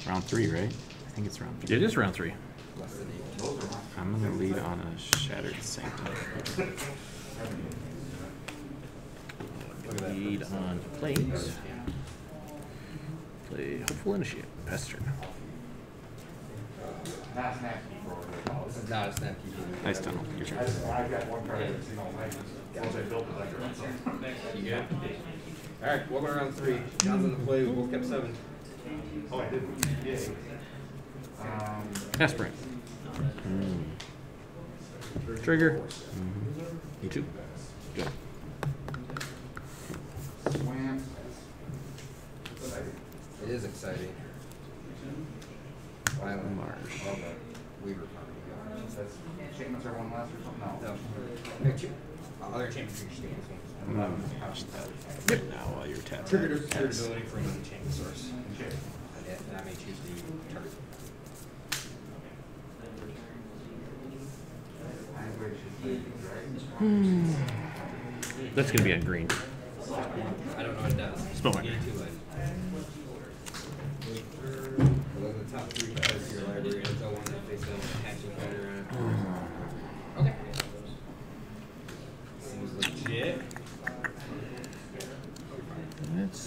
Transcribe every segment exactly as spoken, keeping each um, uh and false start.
Round three, right? I think it's round three. It is round three. I'm gonna lead on a Shattered Sanctum. Lead on planes. Play Hopeful Initiate. Pester. This is not a snap keeper. Nice tunnel. Your turn. You good? Alright, welcome to round three. John's on the play. We both kept seven. Oh, I did. Yeah. Um, Esper. Mm. Trigger. Mm-hmm. You too. Good. Swamp. It is exciting. Violent Marsh. Okay. Weaver. That's Shaman's are one last or something? No. No. Uh, other champion creature stay this one. I'm gonna patch that Yep. now while you're tapping. Trigger trigger ability for another champion source. Okay. And I may choose the target. Hmm. That's gonna be on green. I don't know what it does. Spellbinder. Gain two life. Look at the top three cards of your library. It's all one that face down with a hatching counter on it. Okay. Seems legit. Let's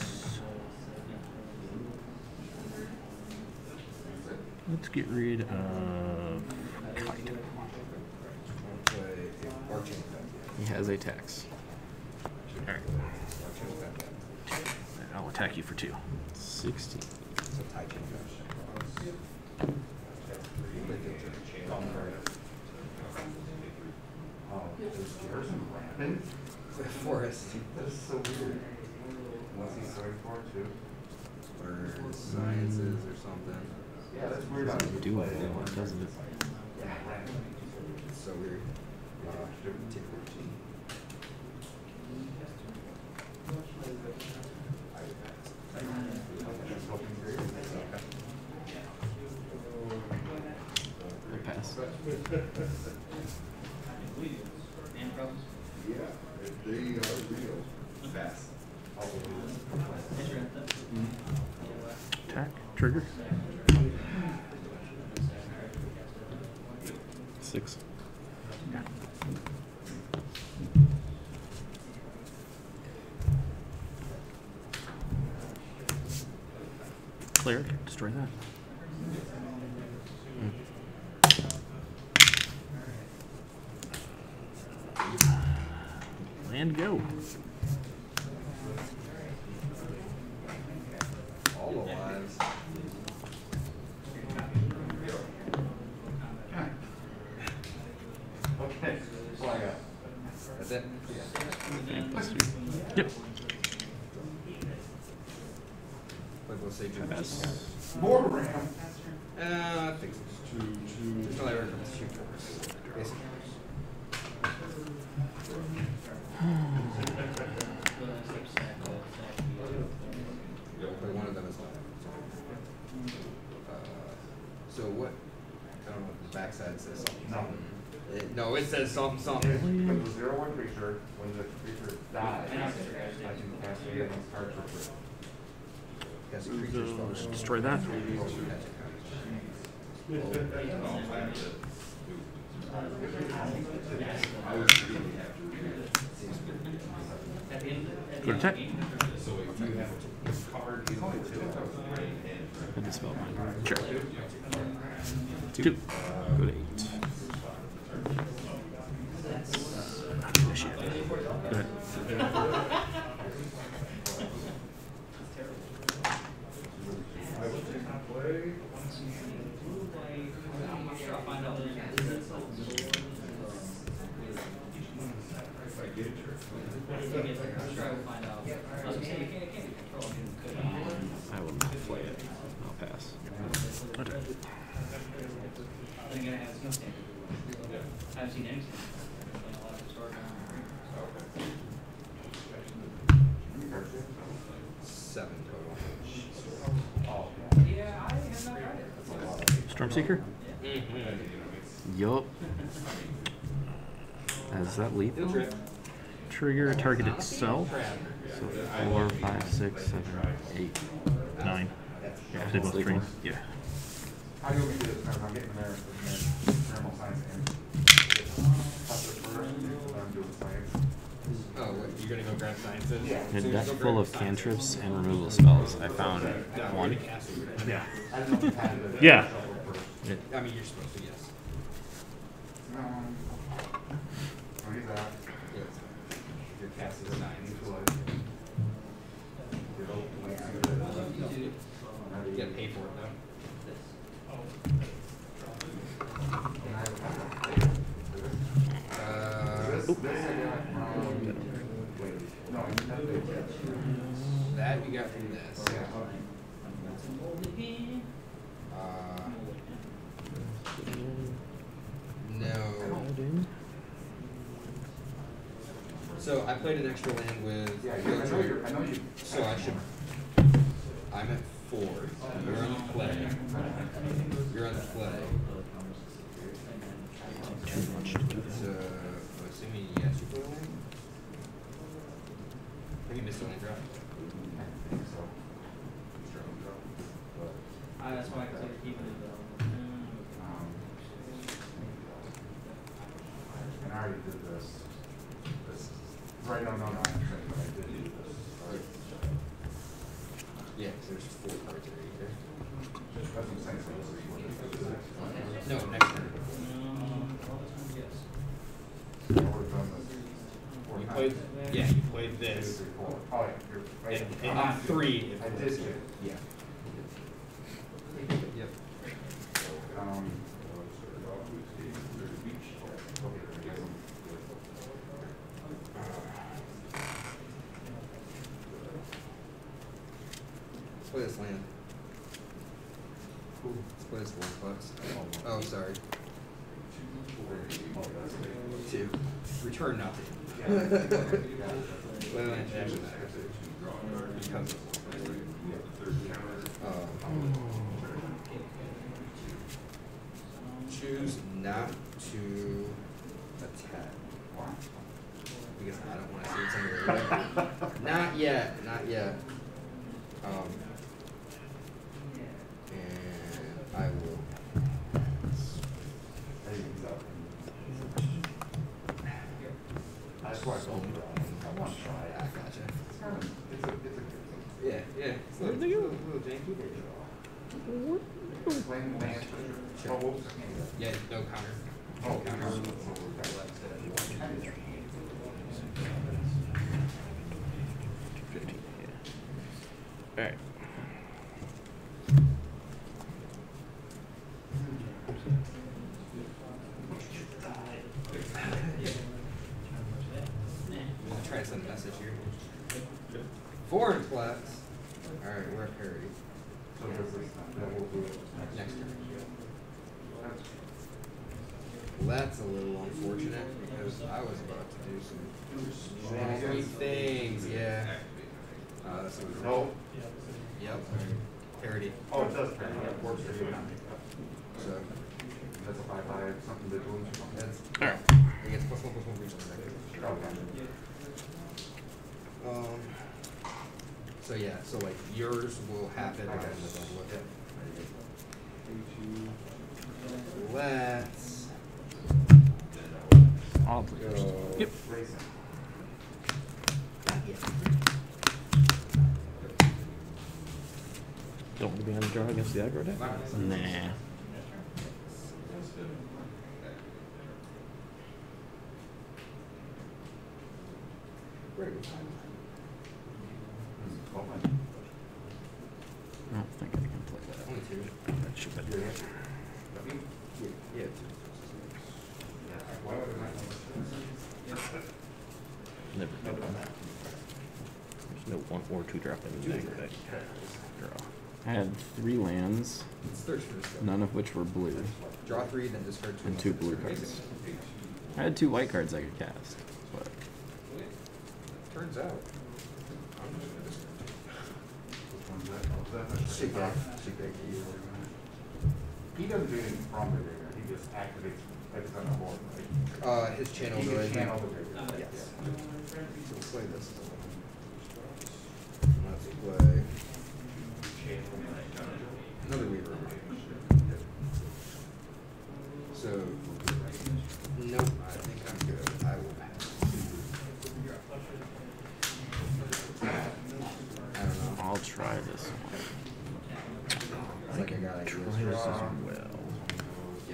let's get rid of Kite. He has a tax. All right. I'll attack you for two. sixteen. Oh, there's Garrison Rampant? Forest. That is so weird. What's he going for, too? Or sciences or something. Yeah, that's weird. How you Do play it, it. doesn't it? Yeah, It's so weird. Uh, take fourteen. I pass. Yeah, if they are real. Fast. Attack. Trigger. Six. Cleric. Destroy that. Land go. All the lives. Okay, that's all I got. That's it? Okay, plus three. Yep. Like, let's say two. Pass. More Ram. Uh, I think so. Two, two. There's no other shoot force. Basically. But one of them is not. Uh, so what? I don't know what the backside says something. No. It, no, it says something, something. When the zero one creature, when the creature dies, I can cast it against cards for free. Yes, creatures Those, from- destroy that. Go to attack. And the spellbinder. Sure. Two. Two. Go to eight. Initiate. Go ahead. I will not play it. I'll pass. Okay. I've seen anything. A lot of historic. Seven total. Yeah, I have not tried it. Stormseeker. Yup. Is that lethal? Trigger target itself. So four, five, six, seven, eight. Nine. Yeah. Did both Legal. trees? Yeah. How do you want me to do this? Remember, I'm getting there for the thermal science and touch it first, and then I'm doing science. Oh, what, you're gonna go grab sciences? Yeah. In a So you deck go full grab of sciences. cantrips and removal spells, I found Yeah, one. Yeah. I don't know if you had it. Yeah. It, I mean, you're supposed to, yes. Um, oh, he's out. Yes. Your cast is nine. Neutralize. Get open, like, see what it is. You gotta pay for it though. And I have Uh, this, this I got from, wait, no, you have to. that you got from this. Yeah. Uh, no. So I played an extra land with. Yeah, you- I know you're, I know you. So I should. I'm at four. You're on the play. You're on the play. too much to do. So I'm assuming yes, you play a land. Have you missed a land drop? I think so. But, Uh, that's why I consider keeping it though. um, and I already did this. This, right, no, no, no, I'm saying, but I did do this. Right? Yeah, because there's four cards already there. That's what I'm saying, so this is what this is. No, next turn. Yes. I would've done this four You times. played. Yeah, you played Two, this. three, four. Oh, yeah, you're right. And, and not three. If I it did was- get it. Yeah. Yep. Um. Let's play this land. Let's play this one bucks. Oh, sorry. Two. Return nothing. Play land after that. Because um, choose not to attack. Because I don't want to see something. Not yet. Not yet. Um, and I will. That's why I told you. I want to try it. I gotcha. It's kind of, it's a, it's a, it's Yeah, yeah. It's a little, little, little janky. a. Playing the land. Oh, whoops. Yeah, no counter. Oh, Counter. fifteen, yeah. Alright. I'm gonna try to send a message here. Four in flats. Alright, we're at parity. So this is, that will do it Next turn. That's, That's a little unfortunate because I was about to do some nasty things. Yeah. Uh, that's a no. Yep. Parity. Oh, it does, yeah, it works for you. So That's a five, five, something to do or something. that's. Alright. I guess plus one plus one for each one. Okay. Um. So yeah. So like yours will happen I on got the it. double with it. Yeah. Let's Oddly. go. Yep. Racing. Not yet. Don't want to be on the draw against the aggro deck? Nah. Very good. Open. I don't think I can play that. Only two. That should be Yeah. Yeah. Yeah. Two. Why would I not? Never done that. There's no one or two drop in the aggro deck. Draw. I had three lands, It's third first. none of which were blue, Draw three, then discard two. and two blue cards. I had two white cards I could cast, but Turns out. I'm just gonna discard two. Which one's that? Oh, is that? Shake back. Shake back. He doesn't do anything from the digger, he just activates, like it's on the board, right? Uh, his channel He can ability. channel the digger. Yes. So we'll play this. Let's play. got ideas. Try this as well. Yep.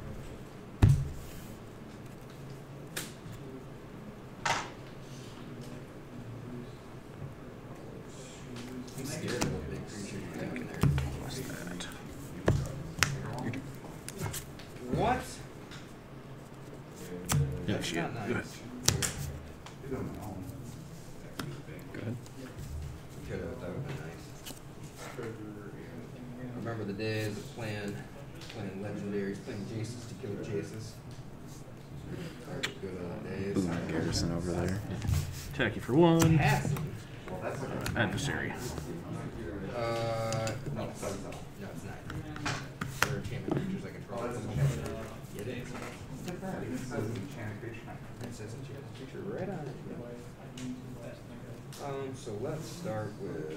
I'm scared of what big creature you're thinking there. Plus that. What? Yeah, That's shit. not nice. Go ahead. You don't know. Go ahead. Could have, that would have been nice. Remember the days of playing, playing legendaries, playing Jaces to kill Jaces. Are the good old days. Ooh, Garrison over there. Attack you for one. Passing. Well, that's like a Adversary. Uh, no, it's not. No, it's not. There are enchantment creatures I control. Oh, that's enchantment. It is. Look at that. It says enchanted creature. It says enchantment creature right on it. Um, so let's start with.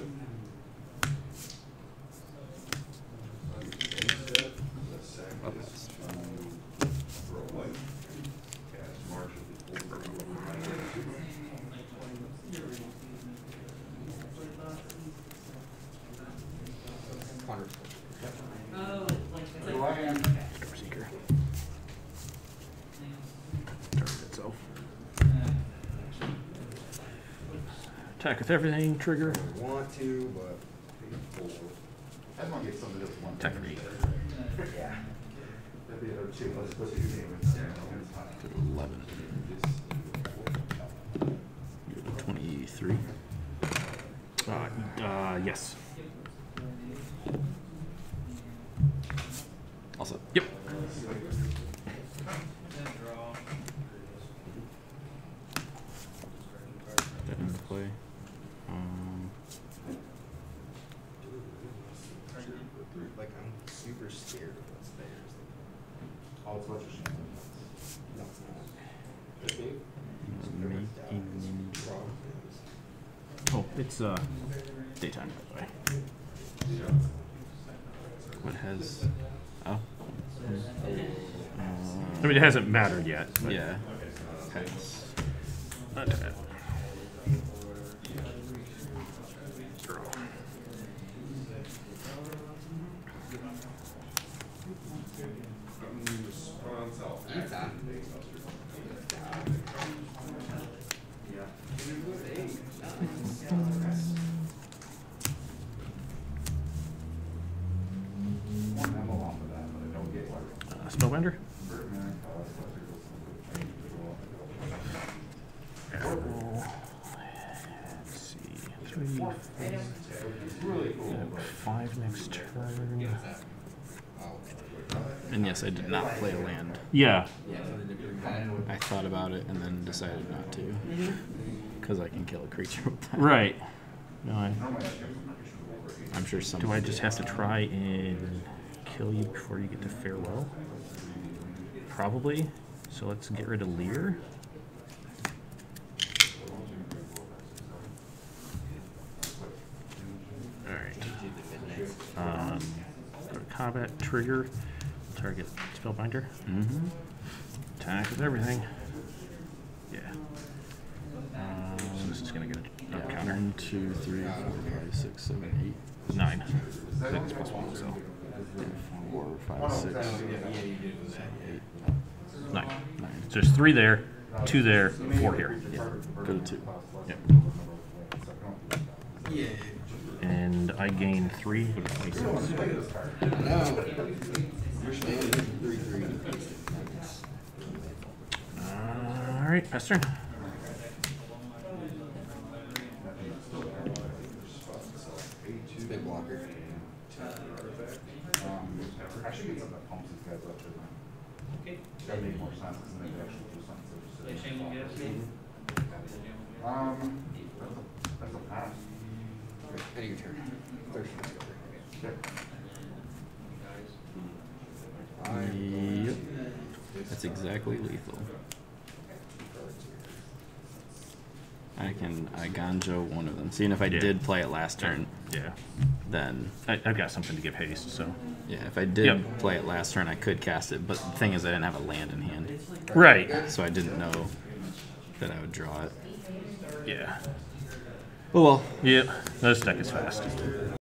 Connor's Oh, like Who I am. Seeker. Target itself. Attack with everything. Trigger. I want to, but. I just want to get something that does one. Attack for eight. Yeah. That'd be another two. Let's put your name in there. Go to eleven. Go to twenty-three. Uh, uh, yes. Also, Yep. That into play. Um, Like, I'm super scared of what's there. Oh, it's what you're saying. No, it's not. making. Oh, it's uh daytime by the way. what has? Oh, I mean, it hasn't mattered yet. But yeah. Has. Not bad. Utah. One ammo off of that, but I don't get like. Uh, Spellbinder. Let's see. Three. Uh, five next turn. And yes, I did not play a land. Yeah. I thought about it and then decided not to, because I can kill a creature with that. Right. No, I, I'm sure some. do I just have to try and kill you before you get to farewell? Probably. So let's get rid of Lear. Alright. Um, go to combat, trigger, target Spellbinder. Mm-hmm. Attack with everything. Yeah. Um, this is going to get a Yeah, a counter. one, two, three, four, five, six, seven, eight, Nine. I think it's plus one, so. four, five, six, Yeah, you did do that. eight, Nine. nine. So there's three there, two there, four here. Yeah, go to two. Yep. Yeah. And I gain three, go to twenty-six. No. You're staying three three. Uh, Alright, pass turn. Big blocker. Um, I should get something that pumps these guys up, shouldn't I? Okay. That'd make more sense, because then they could actually do something. So They just change sit the there. gas. Um, that's a, that's a pass. End of your turn. Third Okay. Yep. That's exactly lethal. I can I ganjo one of them. Seeing if I Yeah. did play it last turn, Yeah. then I, I've got something to give haste, so. yeah, if I did Yep. play it last turn, I could cast it. But the thing is, I didn't have a land in hand, Right. so I didn't know that I would draw it. Yeah. Oh well. Yep. This deck is fast.